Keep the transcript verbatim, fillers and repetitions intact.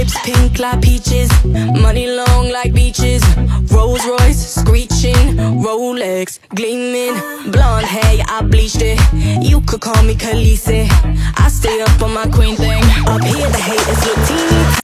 lips pink like peaches, money long like beaches, Rolls Royce screeching, Rolex gleaming, blonde hair, yeah, I bleached it. You could call me Khaleesi. I stay up on my queen thing. Up here the haters look teeny